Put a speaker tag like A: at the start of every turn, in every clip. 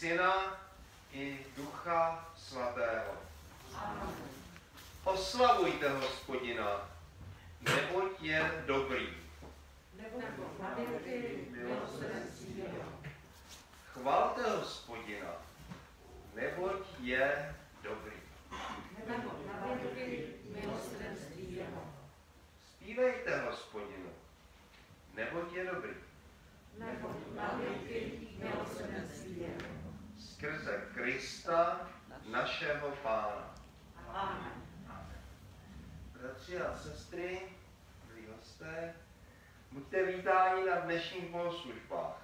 A: Syna i Ducha Svatého.
B: Amen.
A: Oslavujte Hospodina, neboť je dobrý.
B: Neboť na věky milosrdenství jeho.
A: Chvalte Hospodina, neboť je dobrý.
B: Neboť na věky milosrdenství jeho.
A: Zpívejte Hospodinu, neboť je dobrý.
B: Neboť na věky milosrdenství jeho.
A: Skrze Krista, našeho Pána.
B: Amen.
A: Bratři a sestry, milí hosté, buďte vítáni na dnešních bohoslužbách.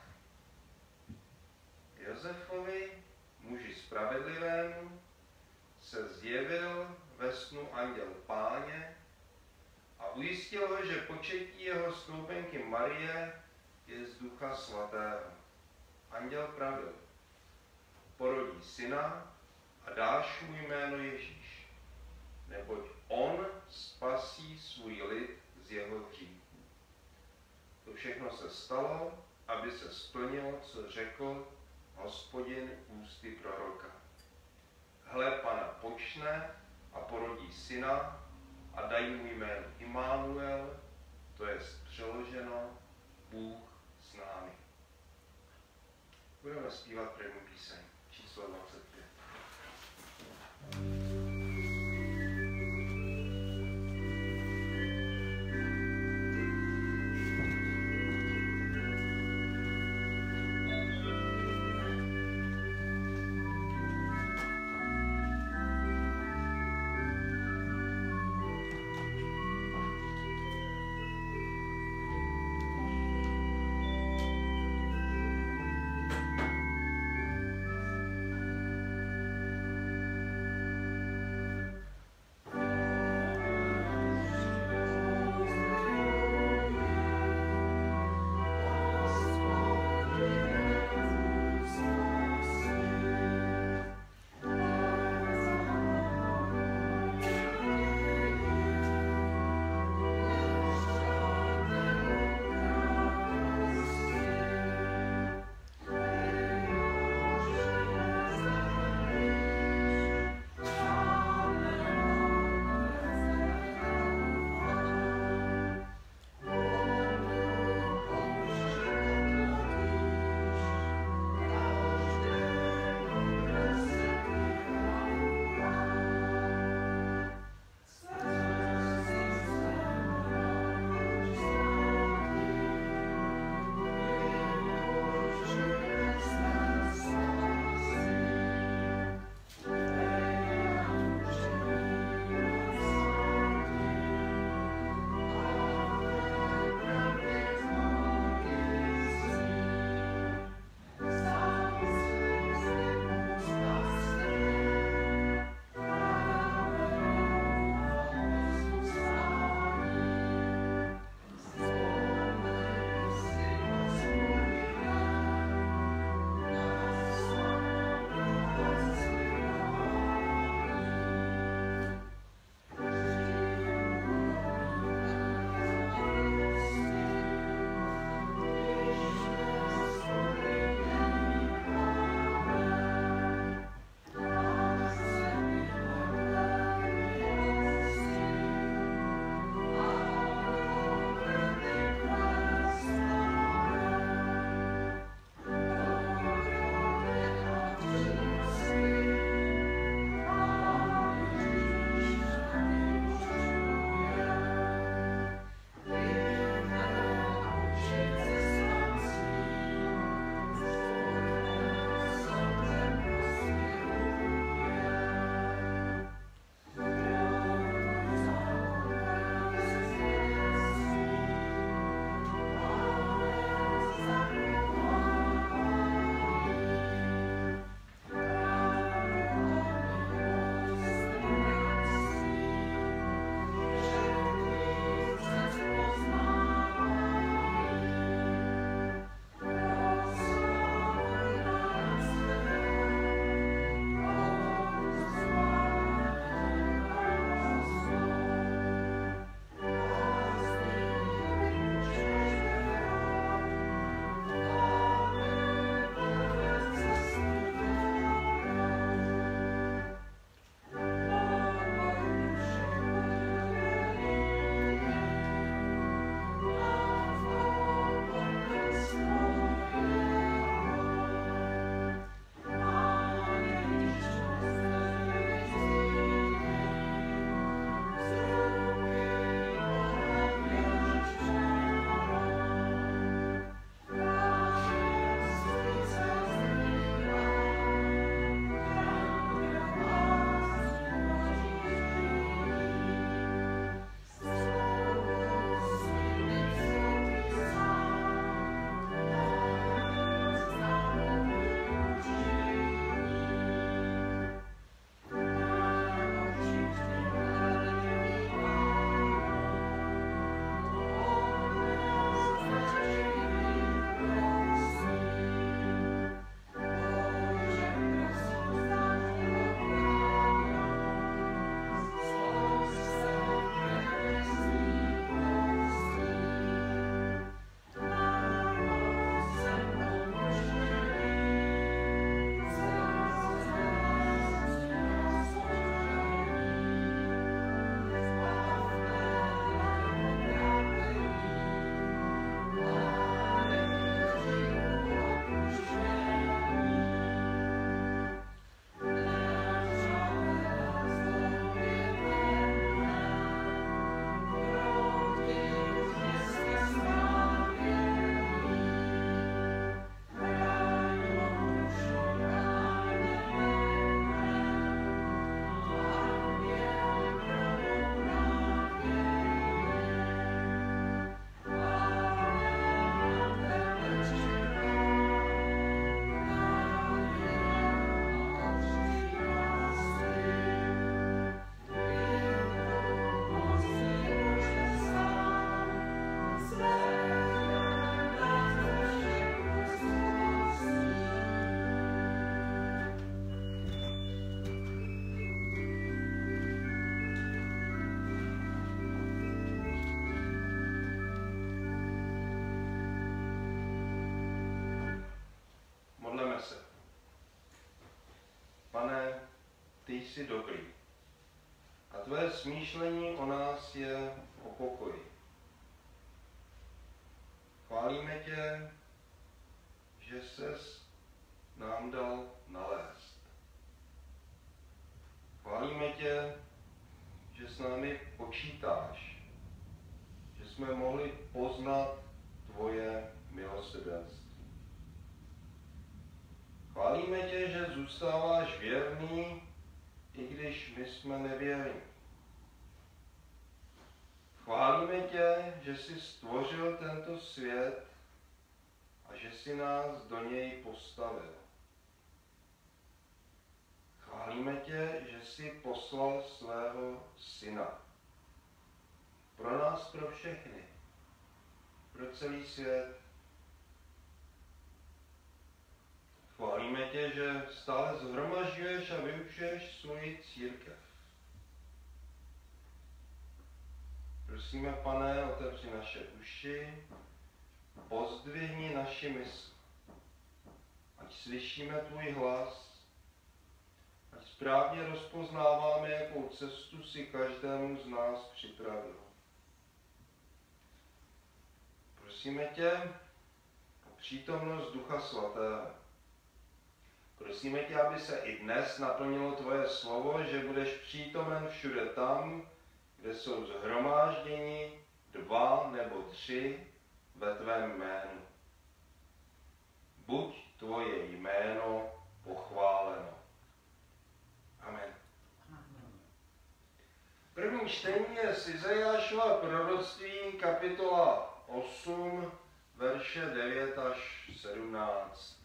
A: Josefovi, muži spravedlivému, se zjevil ve snu anděl Páně a ujistil ho, že početí jeho snoubenky Marie je z Ducha Svatého. Anděl pravil: porodí syna a dáš mu jméno Ježíš, neboť on spasí svůj lid z jeho hříchů. To všechno se stalo, aby se splnilo, co řekl Hospodin ústy proroka. Hle, Pana počne a porodí syna a dají mu jméno Immanuel, to je přeloženo Bůh s námi. Budeme zpívat první píseň, číslo 25. jsi dobrý. A tvé smýšlení o nás je o pokoji. Chválíme tě, že ses nám dal nalézt. Chválíme tě, že s námi počítáš, že jsme mohli poznat tvoje milosrdenství. Chválíme tě, že zůstáváš věrný, i když my jsme nevěrní. Chválíme tě, že jsi stvořil tento svět a že jsi nás do něj postavil. Chválíme tě, že jsi poslal svého syna. Pro nás, pro všechny. Pro celý svět. Chválíme tě, že stále shromažďuješ a vyučuješ svoji církev. Prosíme, Pane, otevři naše uši, pozdvihni naši mysl. Ať slyšíme tvůj hlas, ať správně rozpoznáváme, jakou cestu si každému z nás připravil. Prosíme tě o přítomnost Ducha Svatého. Prosíme tě, aby se i dnes naplnilo tvoje slovo, že budeš přítomen všude tam, kde jsou shromážděni 2 nebo 3 ve tvém jménu. Buď tvoje jméno pochváleno. Amen. První čtení je z Izajášova proroctví, kapitola 8, verše 9 až 17.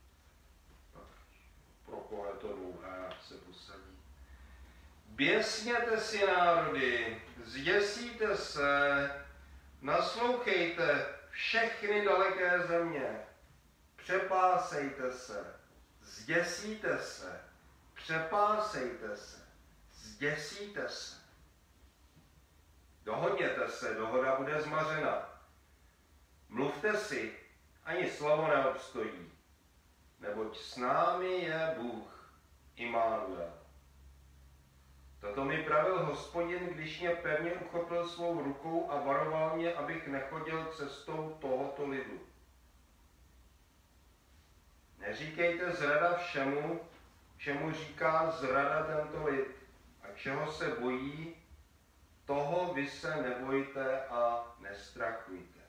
A: Pro koho je to dlouhé, jak se posadí. Běsněte si národy, zděsíte se, naslouchejte všechny daleké země, přepásejte se, zděsíte se, přepásejte se, zděsíte se. Dohodněte se, dohoda bude zmařena. Mluvte si, ani slovo neobstojí, neboť s námi je Bůh, Immanuel. Toto mi pravil Hospodin, když mě pevně uchopil svou rukou a varoval mě, abych nechodil cestou tohoto lidu. Neříkejte zrada všemu, čemu říká zrada tento lid, a čeho se bojí, toho vy se nebojte a nestrachujte.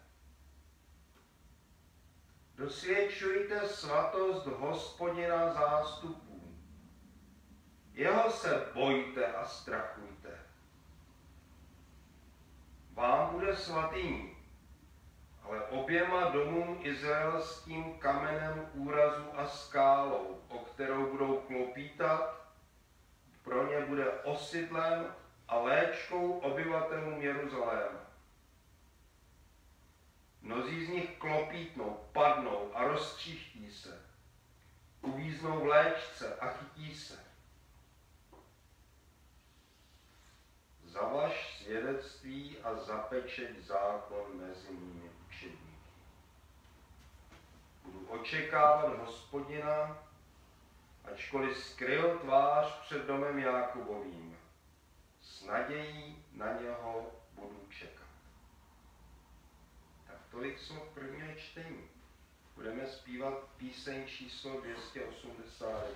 A: Dosvědčujte svatost Hospodina zástupů. Jeho se bojte a strachujte. Vám bude svatyní, ale oběma domům izraelským kamenem úrazu a skálou, o kterou budou klopítat, pro ně bude osidlem a léčkou obyvatelům Jeruzaléma. Mnozí z nich klopítnou, padnou a roztříští se. Uvíznou v léčce a chytí se. Zavaž svědectví a zapečeť zákon mezi mými učedníky. Budu očekávat Hospodina, ačkoliv skryl tvář před domem Jákobovým. S nadějí na něho budu čekat. Tak tolik slov prvního čtení. Budeme zpívat píseň číslo 289.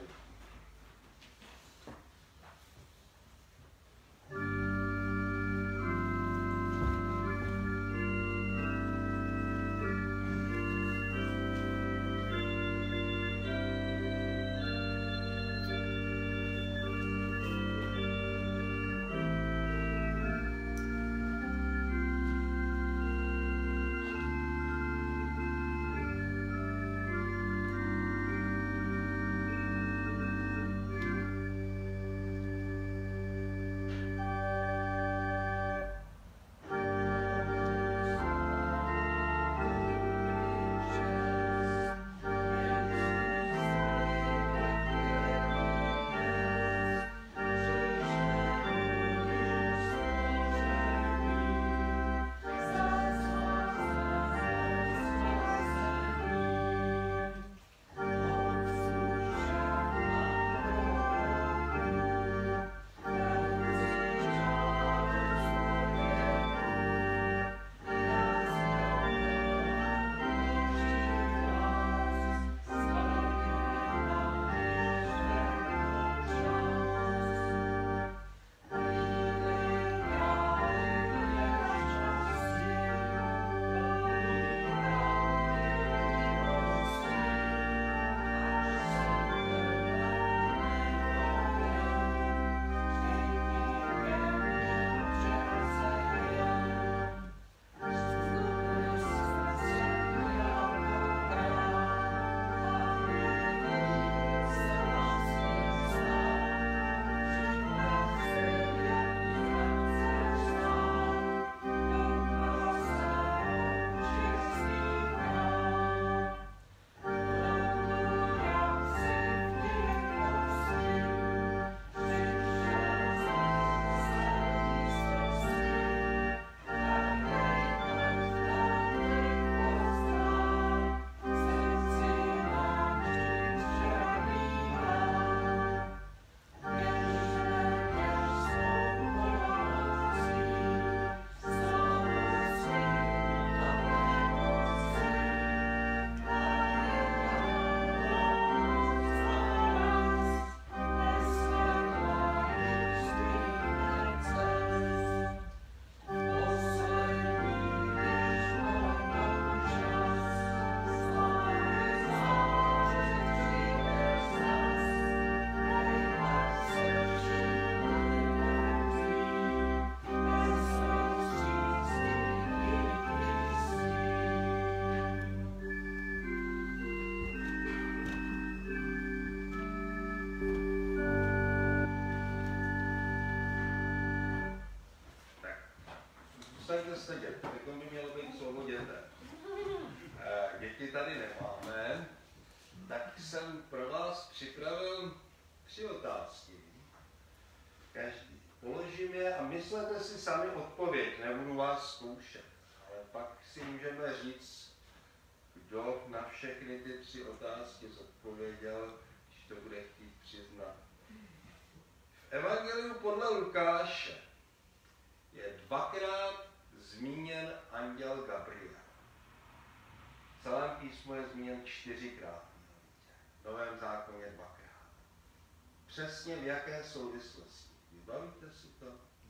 A: jsem pro vás připravil 3 otázky. Každý položím je a myslete si sami odpověď, nebudu vás zkoušet. Ale pak si můžeme říct, kdo na všechny ty 3 otázky zodpověděl, když to bude chtít přiznat. V Evangeliu podle Lukáše je 2krát zmíněn anděl Gabriel. V celém písmu je zmíněn 4krát. V Novém zákoně 2krát. Přesně v jaké souvislosti? Vybavíte si to?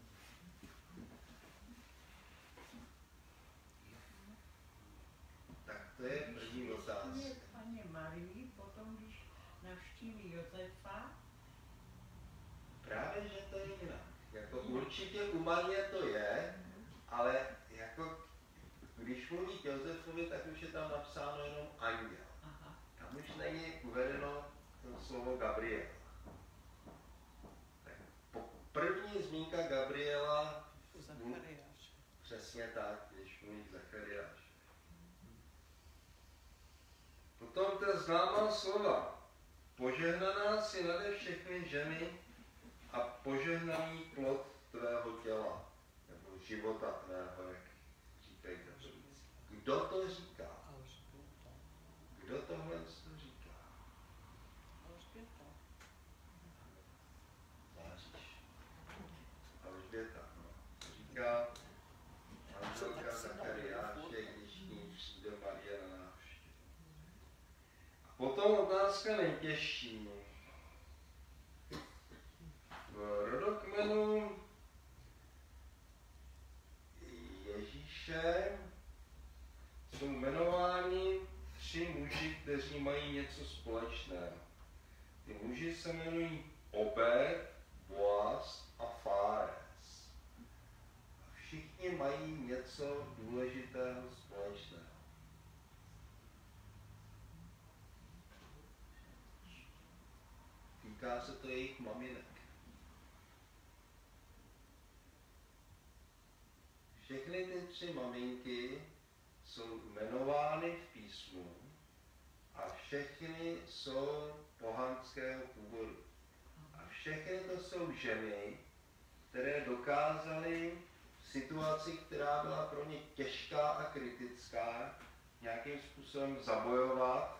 A: Tak to je první otázka.
C: Paně Marii, potom když navštíví Josefa.
A: Právě, že to je jinak. Jako určitě u Marie to je, ale jako když mluví k Josefovi, tak už je tam napsáno jenom anděl.
C: Aha.
A: Tam už není uvedeno to slovo Gabriel. Tak první zmínka Gabriela, přesně tak, když mluví Zachariáš. Potom ta známá slova. Požehnaná si nade všechny ženy a požehnaný plod tvého těla, nebo života tvého, jak říkají katolíci. Kdo to říká? Kdo tohle to říká? Alžběta, no. Říká manželka Zachariáše, když k ní přijde Marie na návštěvu. A potom otázka nejtěžší. V rodokmenu Ježíše jsou jmenováni 3 muži, kteří mají něco společného. Ty muži se jmenují Obed, Boaz a Fárez. A všichni mají něco důležitého společného. Týká se to jejich maminek. Všechny ty 3 maminky jsou jmenovány v písmu a všechny jsou pohanského původu. A všechny to jsou ženy, které dokázaly v situaci, která byla pro ně těžká a kritická, nějakým způsobem zabojovat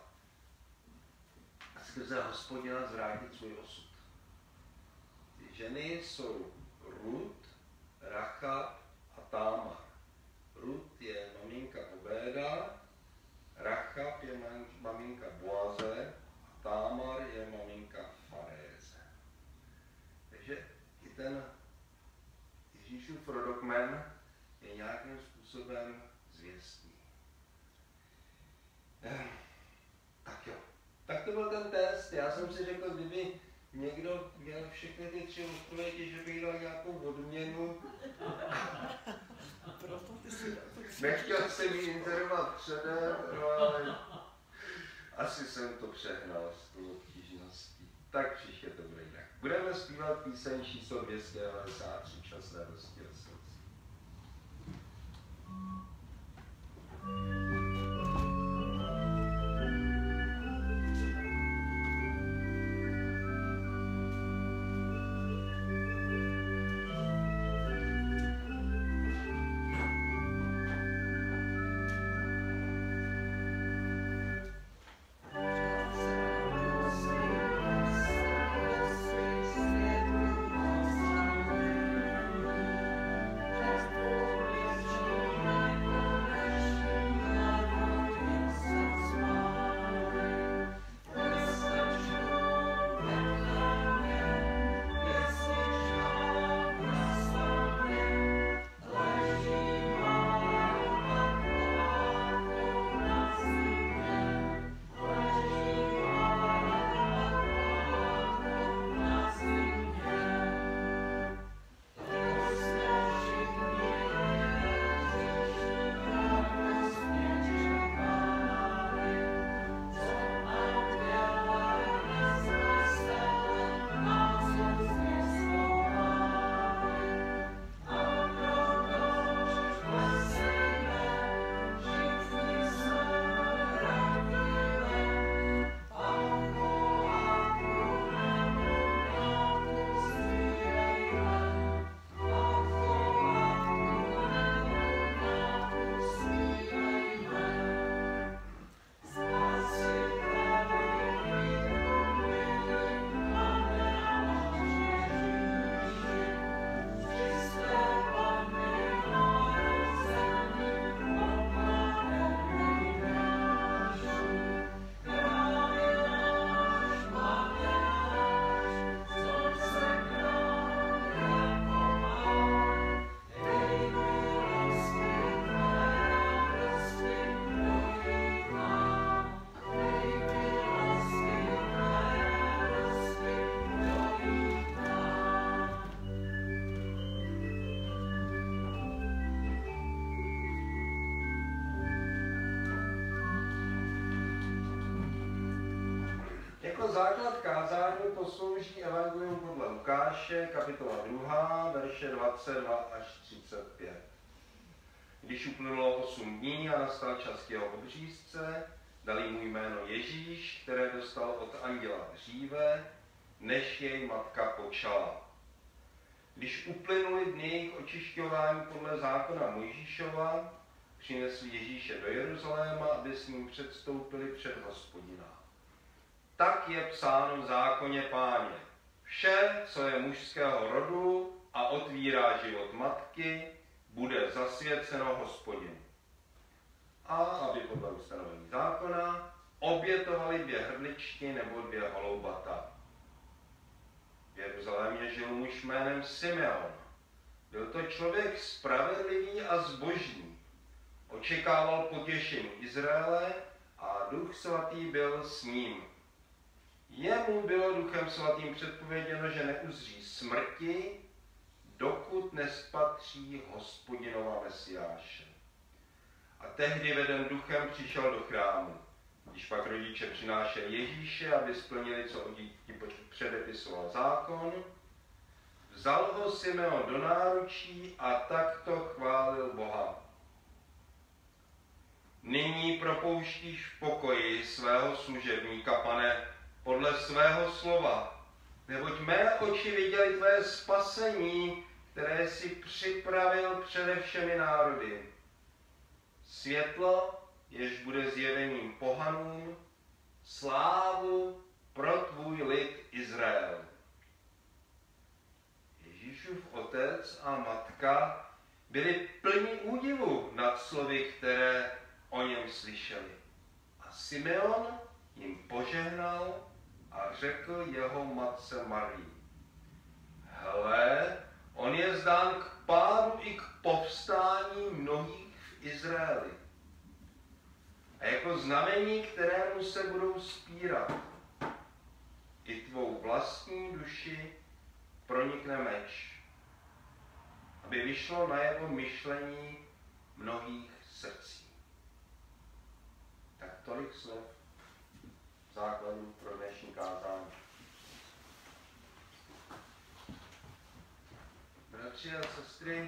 A: a skrze Hospodina zvrátit svůj osud. Ty ženy jsou Rut, Rachab a Támar. Rut je maminka Obéda, Rachab je maminka Boaze a Támar je maminka Faréze. Takže i ten Ježíšův rodokmen je nějakým způsobem zvěstný. Tak jo. Tak to byl ten test. Já jsem si řekl, kdyby někdo měl všechny ty 3 odpovědi, že bych dal nějakou odměnu. Nechtěl jsem ji inzerovat předem, ale asi jsem to přehnal s tou obtížností. Tak příště to bude jinak. Budeme zpívat píseň číslo 293, Čas radosti a srdce.
B: Just
A: Jako základ kázání poslouží evangelium podle Lukáše, kapitola 2, verše 22 až 35. Když uplynulo 8 dní a nastal čas k jeho obřízce, dali mu jméno Ježíš, které dostal od anděla dříve, než jej matka počala. Když uplynuly dny jejich očišťování podle zákona Mojžíšova, přinesli Ježíše do Jeruzaléma, aby s ním předstoupili před Hospodina. Tak je psáno v zákoně Páně. Vše, co je mužského rodu a otvírá život matky, bude zasvěceno Hospodinu. A aby podle ustanovení zákona obětovali 2 hrdličky nebo 2 holoubata. V Jeruzalémě žil muž jménem Simeon. Byl to člověk spravedlivý a zbožný. Očekával potěšení Izraele a Duch svatý byl s ním. Jemu bylo Duchem svatým předpověděno, že neuzří smrti, dokud nespatří Hospodinova Mesiáše. A tehdy veden Duchem přišel do chrámu. Když pak rodiče přinášeli Ježíše, aby splnili, co o díti předepisoval zákon, vzal ho Simeon do náručí a takto chválil Boha. Nyní propouštíš v pokoji svého služebníka, Pane, podle svého slova, neboť mé oči viděly tvé spasení, které jsi připravil přede všemi národy. Světlo, jež bude zjevením pohanům, slávu pro tvůj lid Izrael. Ježíšův otec a matka byli plní údivu nad slovy, které o něm slyšeli. A Simeon jim požehnal a řekl jeho matce Marii: Hle, on je zdán k pádu i k povstání mnohých v Izraeli. A jako znamení, kterému se budou spírat, i tvou vlastní duši pronikne meč, aby vyšlo najevo myšlení mnohých srdcí. Tak tolik slov základů pro dnešní kázání. Bratři a sestry,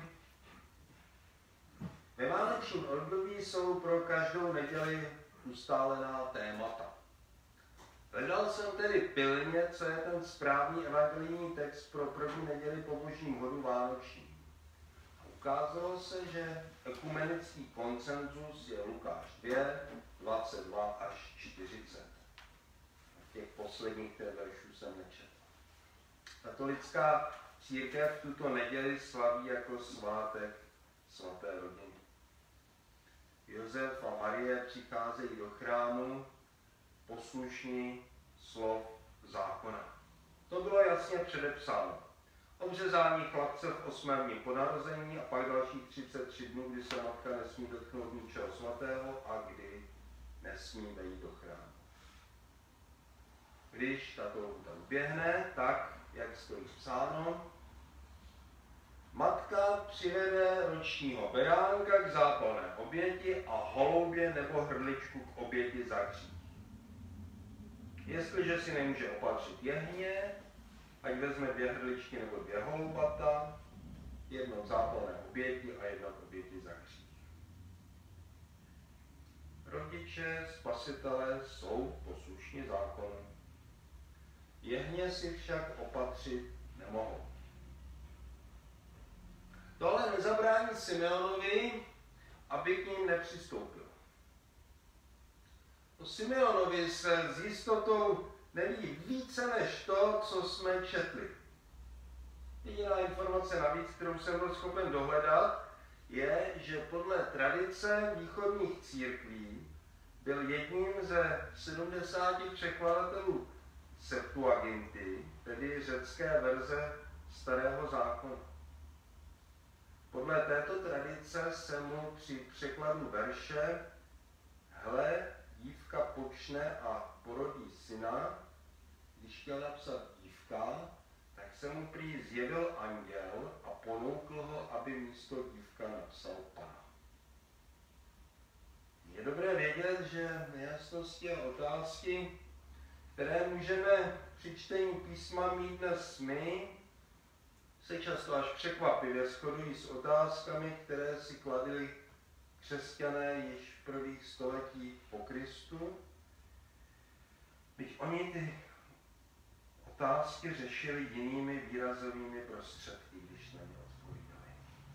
A: ve válečním období jsou pro každou neděli ustálená témata. Hledal jsem tedy pilně, co je ten správný evangelijní text pro první neděli po Božím hodu vánoční. A ukázalo se, že ekumenický konsenzus je Lukáš 2, 22 až 40. Těch posledních veršů jsem nečetl. Katolická církev tuto neděli slaví jako svátek svaté rodiny. Josef a Marie přicházejí do chrámu poslušní slov zákona. To bylo jasně předepsáno. Obřezání chlapce v 8. dni po narození a pak dalších 33 dnů, kdy se matka nesmí dotknout ničeho svatého a kdy nesmí vejít do chrámu. Když tato lhůta uběhne, tak, jak stojí psáno, matka přivede ročního beránka k zápalné oběti a holoubě nebo hrdličku k oběti za hřích. Jestliže si nemůže opatřit jehně, ať vezme 2 hrdličky nebo 2 holoubata, jedno k zápalné oběti a jedno k oběti za hřích. Rodiče, spasitelé jsou poslušní zákonu. Jehně si však opatřit nemohou. To ale nezabrání Simeonovi, aby k ním nepřistoupil. O Simeonovi se s jistotou neví více než to, co jsme četli. Jediná informace navíc, kterou jsem byl schopen dohledat, je, že podle tradice východních církví byl jedním ze 70 překladatelů Septuaginty, tedy řecké verze Starého zákona. Podle této tradice se mu při překladu verše Hle, dívka počne a porodí syna, když chtěl napsat dívka, tak se mu prý zjevil anděl a ponoukl ho, aby místo dívka napsal Pana. Je dobré vědět, že nejasnosti a otázky, které můžeme při čtení písma mít dnes my, se často až překvapivě shodují s otázkami, které si kladli křesťané již v prvních stoletích po Kristu. Byť oni ty otázky řešili jinými výrazovými prostředky, když na ně odpovídali.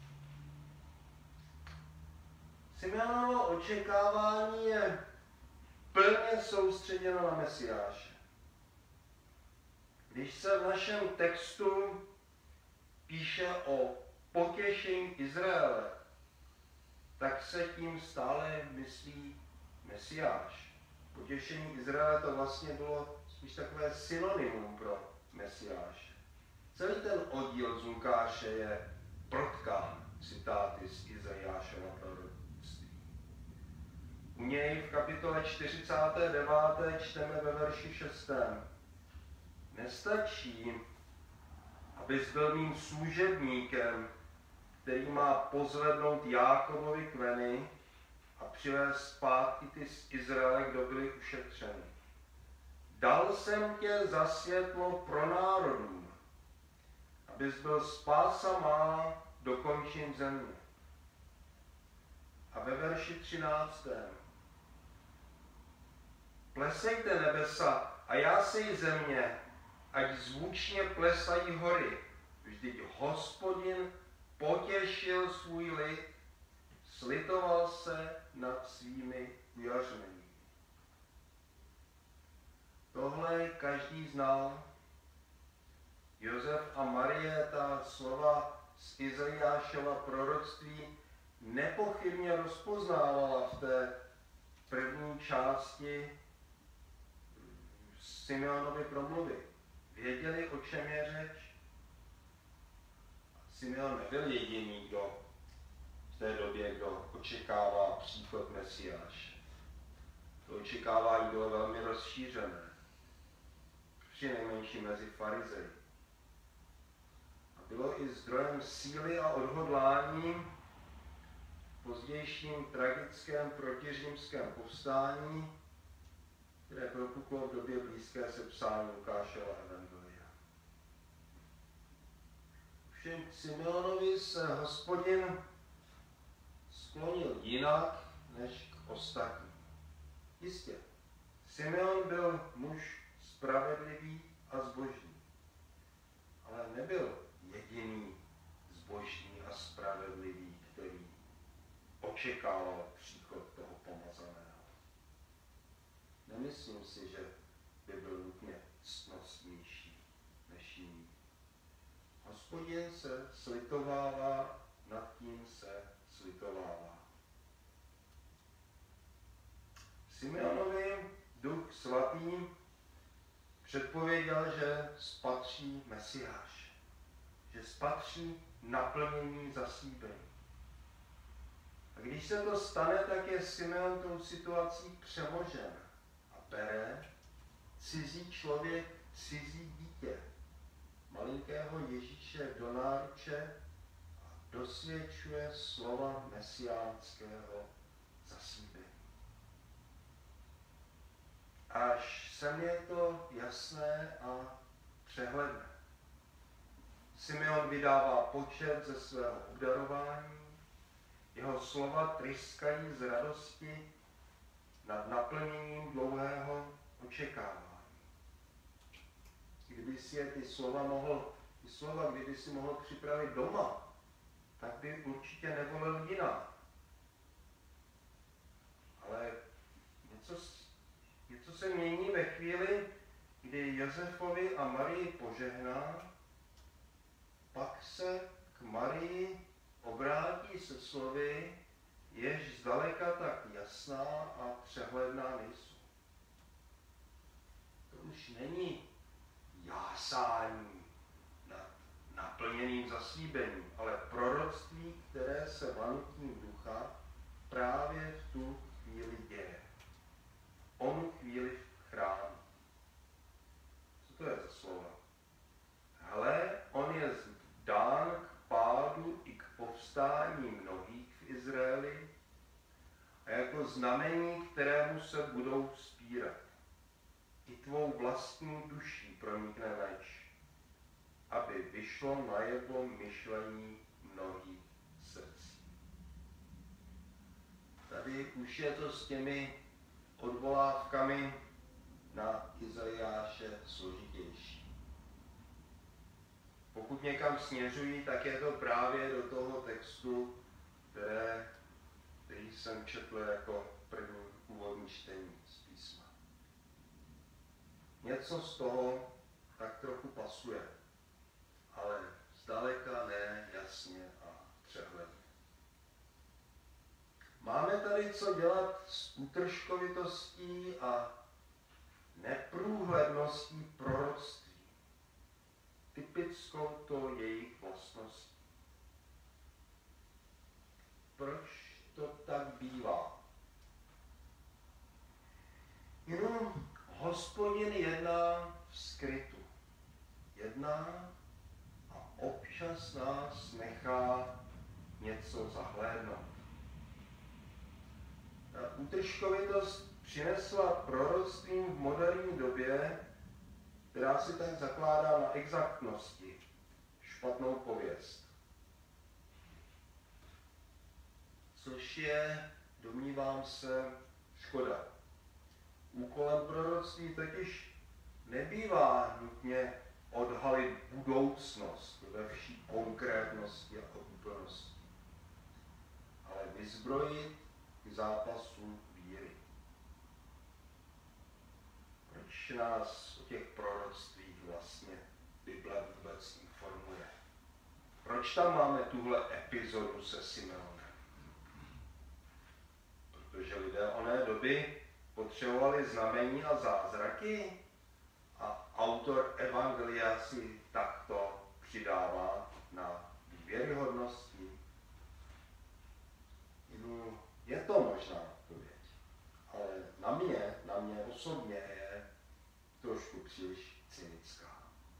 A: Simeonovo očekávání je plně soustředěno na Mesiáše. Když se v našem textu píše o potěšení Izraele, tak se tím stále myslí Mesiáš. Potěšení Izraele to vlastně bylo spíš takové synonymum pro Mesiáše. Celý ten oddíl z Lukáše je protkán citáty z Izajášova proroctví. U něj v kapitole 49. čteme ve verši 6. Nestačí, abys byl mým služebníkem, který má pozvednout Jákobovi kmeny a přivést zpátky ty z Izraele, kdo byli ušetřeni. Dal jsem tě za světlo pro národům, abys byl spása má do končin země. A ve verši 13. Plesejte nebesa a jásej země, ať zvučně plesají hory. Vždyť Hospodin potěšil svůj lid, slitoval se nad svými ujařenými. Tohle každý znal. Josef a Marie ta slova z Izajášova proroctví nepochybně rozpoznávala v té první části Simeonovy promluvy. Věděli, o čem je řeč. Simeon nebyl jediný, kdo v té době, kdo očekává příchod Mesiáše. To očekávání bylo velmi rozšířené. Přinejmenším mezi farizeji. A bylo i zdrojem síly a odhodlání v pozdějším tragickém protiřímském povstání, které propuklo v době blízké sepsání Lukášova evangelia. Všem k Simeonovi se Hospodin sklonil jinak než k ostatním. Jistě, Simeon byl muž spravedlivý a zbožný, ale nebyl jediný zbožný a spravedlivý, který očekával příchod toho pomazaného. Nemyslím si, že by byl nutně ctnostnější než jiný. Hospodin se slitovává, nad tím se slitovává. Simeonovi Duch Svatý předpověděl, že spatří Mesiáš, že spatří naplnění zaslíbení. A když se to stane, tak je Simeon tou situací přemožen a bere cizí člověk, cizí dítě, malinkého Ježíše do náruče a dosvědčuje slova mesiánského zaslíbení. Až sem je to jasné a přehledné. Simeon vydává počet ze svého obdarování, jeho slova tryskají z radosti nad naplněním dlouhého očekávání. Kdyby si je ty slova, kdyby si mohl připravit doma, tak by určitě nevolil jiná. Ale něco se mění ve chvíli, kdy Josefovi a Marii požehná, pak se k Marii obrátí se slovy, jež zdaleka tak jasná a přehledná nejsou. To už není jásání nad naplněným zaslíbením, ale proroctví, které se vanutím ducha právě v tu chvíli děje. Onu chvíli v chrámu. Co to je za slova? Hle, on je dán k pádu i k povstání mnohých v Izraeli a jako znamení, kterému se budou vzpírat. I tvou vlastní duší pronikne meč, aby vyšlo najevo myšlení mnohých srdcí. Tady už je to s těmi odvolávkami na Izajáše složitější. Pokud někam směřují, tak je to právě do toho textu, který jsem četl jako první úvodní čtení z písma. Něco z toho tak trochu pasuje, ale zdaleka ne jasně a přehledně. Máme tady co dělat s útržkovitostí a neprůhledností proroctví, typickou to jejich vlastností. Proč to tak bývá? Jenom Hospodin jedná v skrytu. Jedná a občas nás nechá něco zahlédnout. Ta útržkovitost přinesla proroctvím v moderní době, která si tak zakládá na exaktnosti, špatnou pověst. Což je, domnívám se, škoda. Úkolem proroctví totiž nebývá nutně odhalit budoucnost ve vší konkrétnosti a úplnosti, ale vyzbrojit k zápasu víry. Proč nás o těch proroctvích vlastně Bible vůbec informuje? Proč tam máme tuhle epizodu se Simeonem? Protože lidé oné doby potřebovali znamení a zázraky a autor evangelia si takto přidává na důvěryhodnosti. Je to možná odpověď, ale na mě osobně je trošku příliš cynická.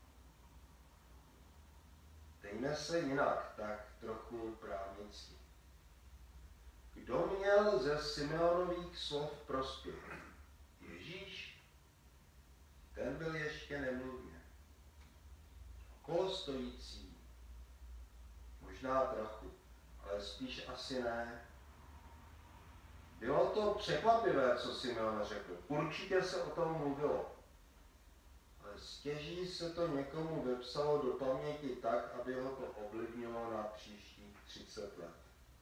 A: Dejme se jinak, tak trochu právnicky. Kdo měl ze Simeonových slov prospěch? Ježíš? Ten byl ještě nemluvně. Okolo stojící? Možná trochu, ale spíš asi ne. Bylo to překvapivé, co Simeon řekl. Určitě se o tom mluvilo. Ale stěží se to někomu vepsalo do paměti tak, aby ho to ovlivnilo na příštích 30 let.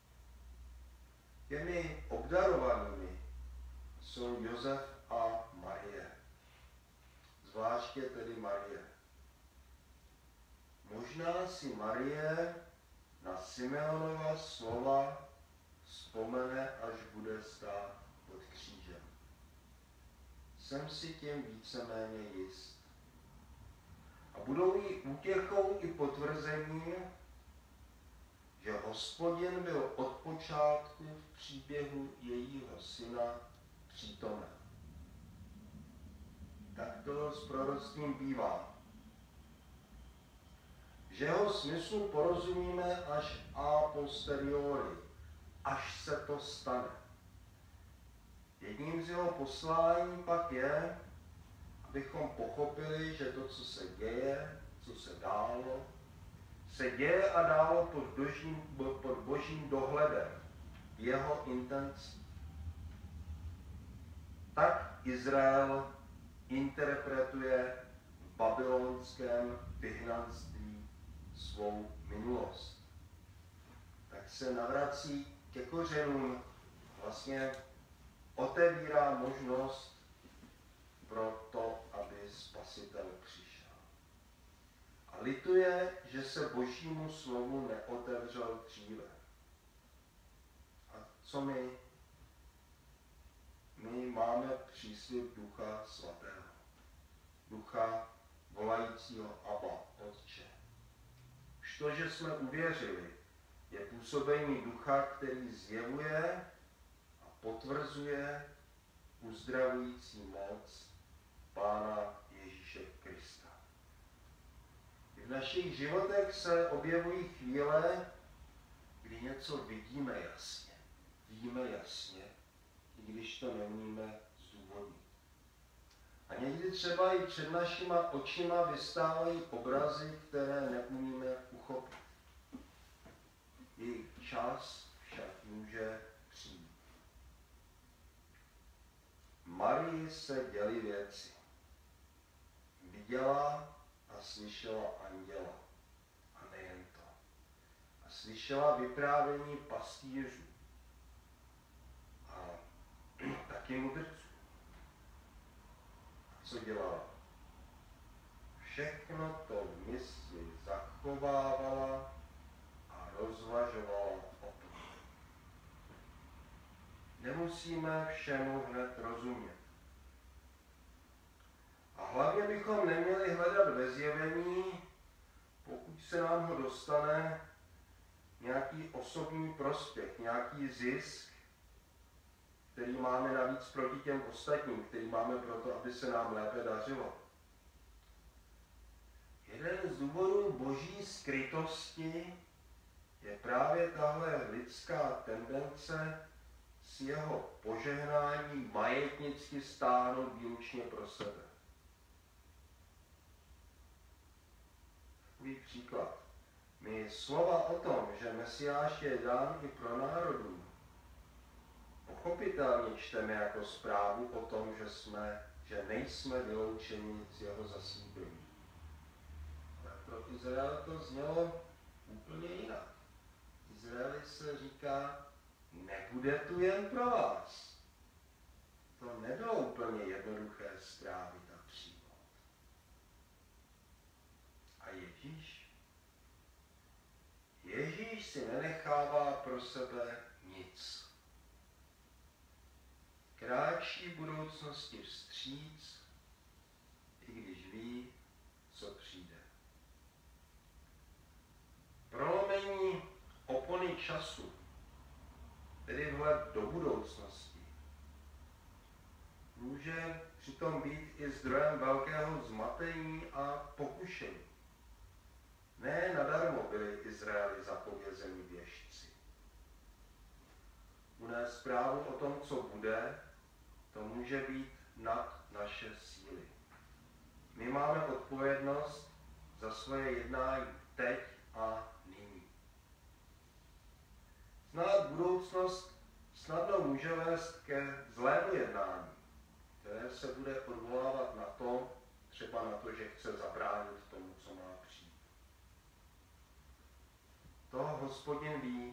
A: Těmi obdarovanými jsou Josef a Marie. Zvláště tedy Marie. Možná si Marie na Simeonova slova vzpomene, až bude stát pod křížem. Jsem si tím víceméně jist. A budou jí útěchou i potvrzením, že Hospodin byl od počátku v příběhu jejího syna přítomen. Tak to s proroctvím bývá. Že jeho smyslu porozumíme až a posteriori, až se to stane. Jedním z jeho poslání pak je, abychom pochopili, že to, co se děje, co se dálo, se děje a dálo pod božím dohledem, jeho intencí. Tak Izrael interpretuje v babylonském vyhnanství svou minulost. Tak se navrací ke kořenům, vlastně otevírá možnost pro to, aby Spasitel přišel. A lituje, že se Božímu slovu neotevřel dříve. A co my? My máme příslib Ducha Svatého. Ducha volajícího Abba, Otče. Už to, že jsme uvěřili, je působení Ducha, který zjevuje a potvrzuje uzdravující moc Pána Ježíše Krista. V našich životech se objevují chvíle, kdy něco vidíme jasně, víme jasně, i když to neumíme zdůvodnit. A někdy třeba i před našima očima vystávají obrazy, které neumíme uchopit. Jejich čas však může přijít. Marii se děly věci. Viděla a slyšela anděla. A nejen to. A slyšela vyprávění pastýřů. A taky mudrců. A co dělala? Všechno to v mysli zachovávala a rozvažovala o tom. Nemusíme všemu hned rozumět. A hlavně bychom neměli hledat ve zjevení, pokud se nám ho dostane, nějaký osobní prospěch, nějaký zisk, který máme navíc proti těm ostatním, který máme proto, aby se nám lépe dařilo. Jeden z důvodů boží skrytosti je právě tahle lidská tendence s jeho požehnáním majetnicky stáhnout výlučně pro sebe. Takový příklad. My slova o tom, že Mesiáš je dán i pro národů, pochopitelně čteme jako zprávu o tom, že nejsme vyloučeni z jeho zaslíbení. Ale pro Izrael to znělo úplně jinak. Izraeli se říká, nebude tu jen pro vás. To nebylo úplně jednoduché strávit a přijmout. A Ježíš si nenechává pro sebe nic. Kráčí budoucnosti vstříc, i když ví, co přijde. Prolomení opony času, tedy vhled do budoucnosti, může přitom být i zdrojem velkého zmatení a pokušení. Ne nadarmo byli Izraeli zapovězeni věštci. Unést zprávu o tom, co bude, to může být nad naše síly. My máme odpovědnost za svoje jednání teď a nyní. Znát budoucnost snadno může vést ke zlému jednání, které se bude odvolávat na to, třeba na to, že chce zabránit tomu, co má přijít. To Hospodin ví,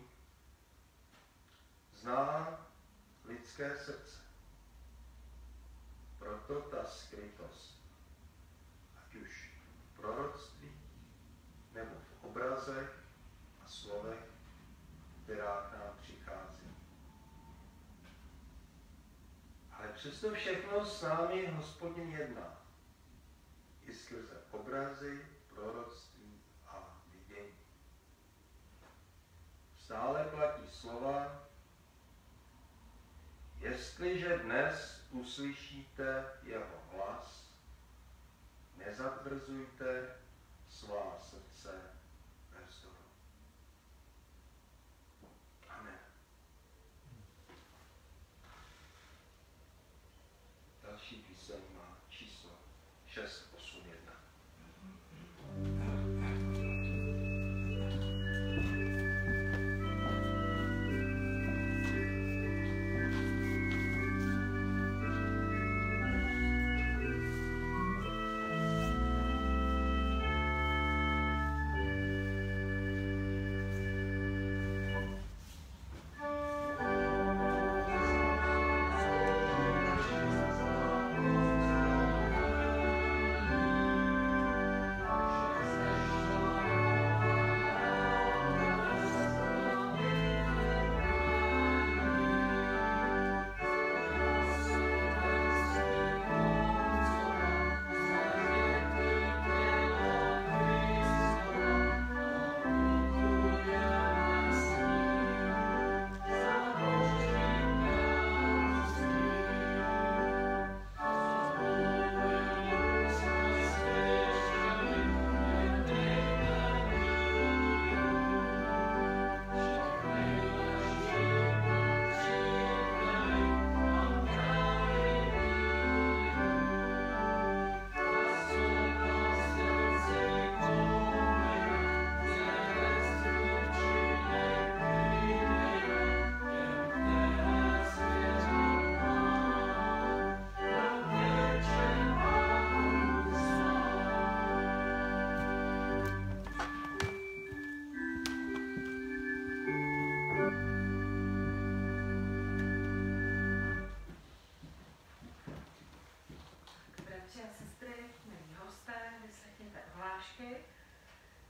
A: zná lidské srdce. Proto ta skrytost, ať už v proroctví, nebo v obrazech a slovech, která k nám přichází. Ale přesto všechno s námi Hospodin jedná. I skrze obrazy, proroctví a vidění. Stále platí slova, jestliže dnes uslyšíte jeho hlas, nezatvrzujte svá srdce ve vzdoru. Amen. Další píseň má číslo 681.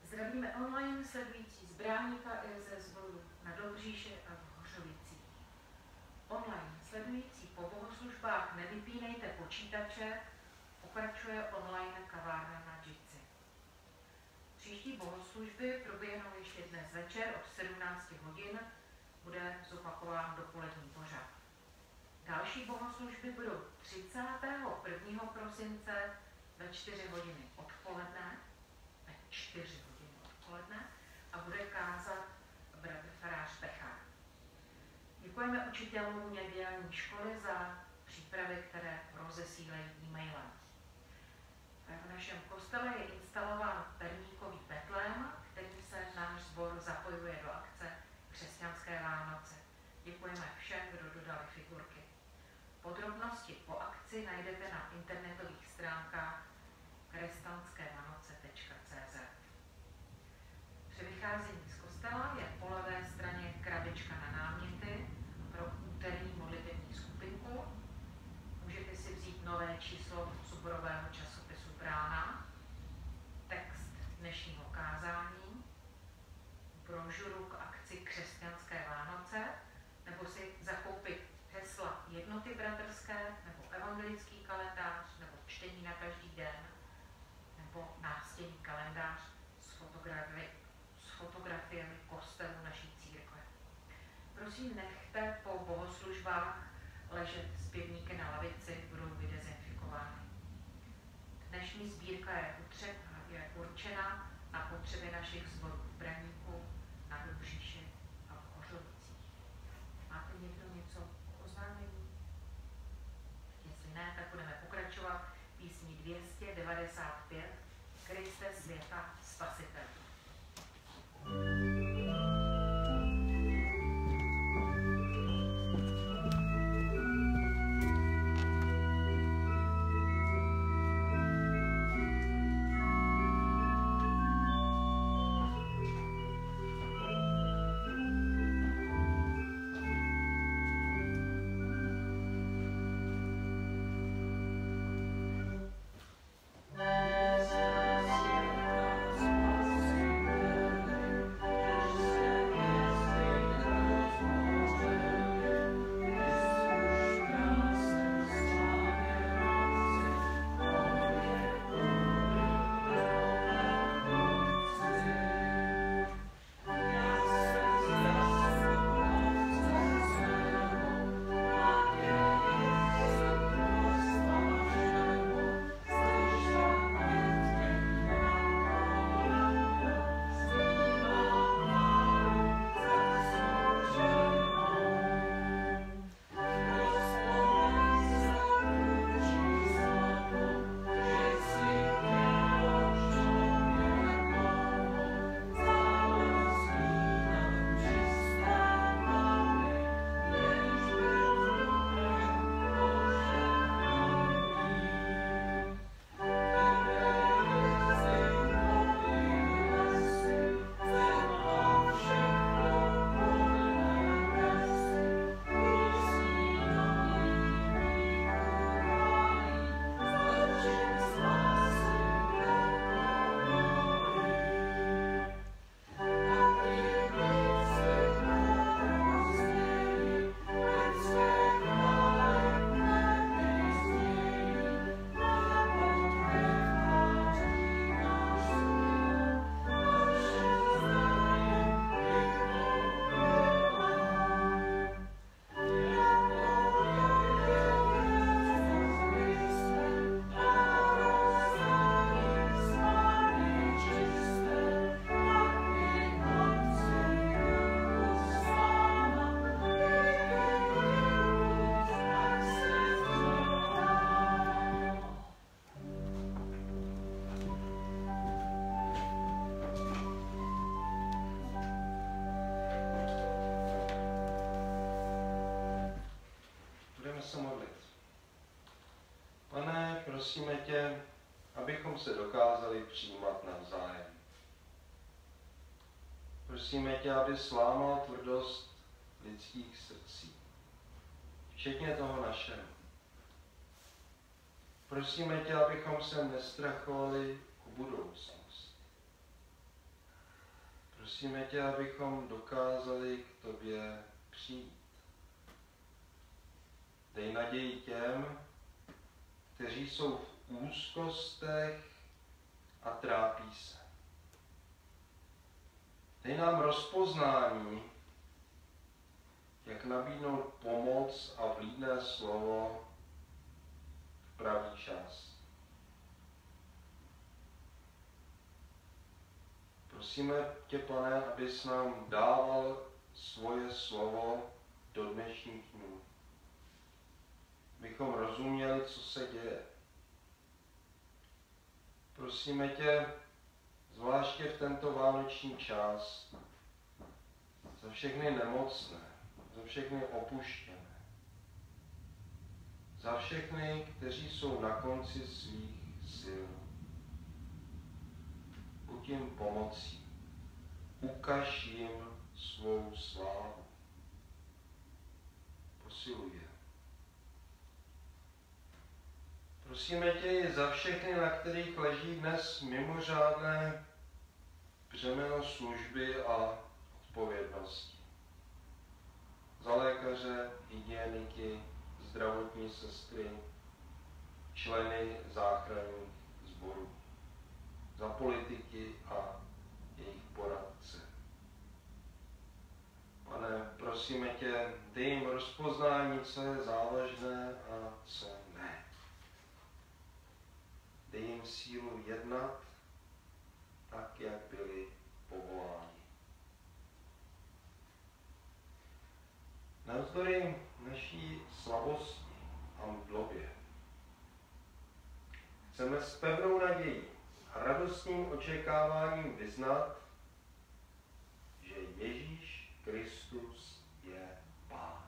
D: Zdravíme online sledující z Bráníka i ze Zvoru na Dobříši a v Hořovicích. Online sledující po bohoslužbách nevypínejte počítače, pokračuje online kavárna na Jitsi. Příští bohoslužby proběhnou ještě dnes večer od 17 hodin, bude zopakován dopolední pořad. Další bohoslužby budou 31. prosince ve 4 hodiny odpoledne, a bude kázat bratr farář Pechár. Děkujeme učitelům nedělní školy za přípravy, které rozesílají e-mailem. V našem kostele je instalován perníkový betlém, kterým se náš sbor zapojuje do akce Křesťanské Vánoce. Děkujeme všem, kdo dodali figurky. Podrobnosti po akci najdete na internetových stránkách kresťanskevanoce.cz. Při vycházení z kostela je po levé straně krabička na náměty pro úterní modlitební skupinku. Můžete si vzít nové číslo souborového časopisu Brána, text dnešního kázání, brožuru k akci Křesťanské Vánoce, nebo si zakoupit hesla Jednoty bratrské, nebo evangelický kalendář, nebo čtení na každý den, nebo nástěnný kalendář s fotografiemi kostelů naší církve. Prosím, nechte po bohoslužbách ležet zpěvníky na lavici, budou vydezinfikovány. Dnešní sbírka je určena na potřeby našich sborů v Braníku, na Dobříši a v Hořovicích. Máte někdo něco k oznámení? Jestli ne, tak budeme pokračovat písní 295 Kriste světa Spasitel.
A: Se modlit. Pane, prosíme tě, abychom se dokázali přijímat navzájem. Prosíme tě, aby slámal tvrdost lidských srdcí, včetně toho našeho. Prosíme tě, abychom se nestrachovali o budoucnost. Prosíme tě, abychom dokázali k tobě přijít. Dej naději těm, kteří jsou v úzkostech a trápí se. Dej nám rozpoznání, jak nabídnout pomoc a vlídné slovo v pravý čas. Prosíme tě, Pane, abys nám dával svoje slovo do dnešních dnů. Abychom rozuměli, co se děje. Prosíme tě, zvláště v tento vánoční čas, za všechny nemocné, za všechny opuštěné, za všechny, kteří jsou na konci svých sil. Buď jim pomocí, ukaž jim svou slávu. Posiluj je. Prosíme tě i za všechny, na kterých leží dnes mimořádné břemeno služby a odpovědnosti. Za lékaře, hygieniky, zdravotní sestry, členy záchranných sborů. Za politiky a jejich poradce. Pane, prosíme tě, dej jim rozpoznání, co je závažné a co ne. Dej jim sílu jednat tak, jak byli povoláni. Navzdory naší slabosti a mdlově chceme s pevnou nadějí a radostným očekáváním vyznat, že Ježíš Kristus je Pán.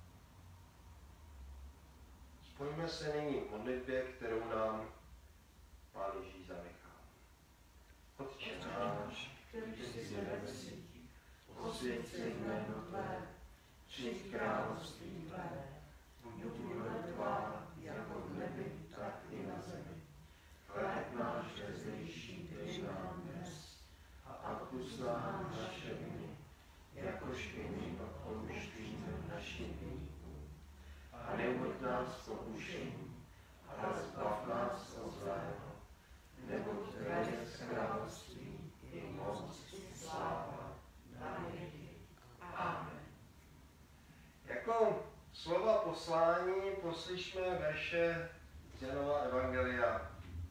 A: Spojíme se nyní v modlitbě, kterou nám Pán Ježíš zanechal. Otče náš,
B: který jsi v nebesích, posvěť se jméno tvé, přijď království tvé, buď vůle tvá, jako v nebi, tak i na zemi. Chléb náš dnešní dej nám dnes a odpusť nám naše viny, jakož i my odpustíme našim viníkům. A neuveď nás v pokušení, ale zbav nás od zlého, neboť tvé je království i moc i sláva na věky. Amen.
A: Jako slova poslání poslyšme verše z Janova evangelia.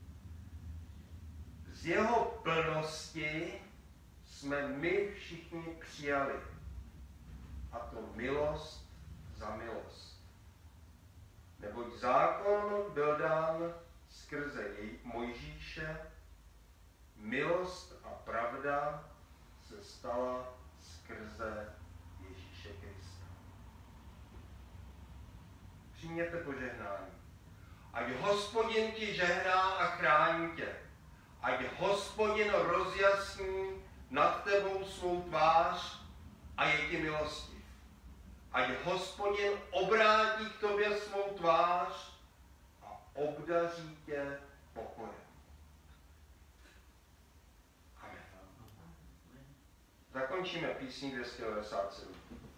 A: Z jeho plnosti jsme my všichni přijali, a to milost za milost. Neboť zákon byl dán skrze Mojžíše, milost a pravda se stala skrze Ježíše Krista. Přijměte požehnání. Ať Hospodin ti žehná a chrání tě. Ať Hospodin rozjasní nad tebou svou tvář a je ti milostiv. Ať Hospodin obrátí k tobě svou tvář a obdaří tě pokojem. Amen. Zakončíme písní 297.